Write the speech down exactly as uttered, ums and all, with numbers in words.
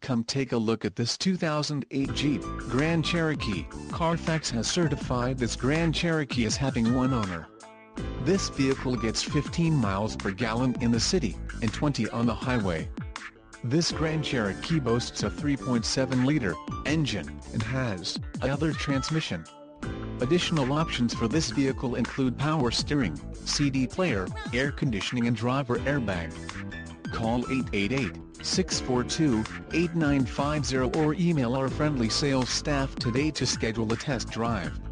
Come take a look at this two thousand eight Jeep Grand Cherokee. Carfax has certified this Grand Cherokee as having one owner. This vehicle gets fifteen miles per gallon in the city, and twenty on the highway. This Grand Cherokee boasts a three point seven liter engine, and has a other transmission. Additional options for this vehicle include power steering, C D player, air conditioning and driver airbag. Call eight eight eight, six four two, eight nine five zero or email our friendly sales staff today to schedule a test drive.